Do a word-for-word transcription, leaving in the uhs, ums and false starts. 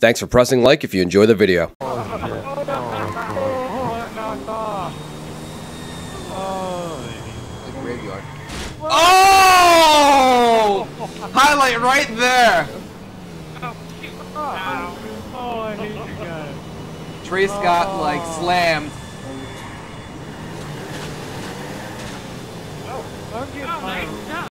Thanks for pressing like if you enjoy the video. Oh! Highlight right there! Oh, I hate you guys. Trace got, like, slammed. Oh, okay, fine.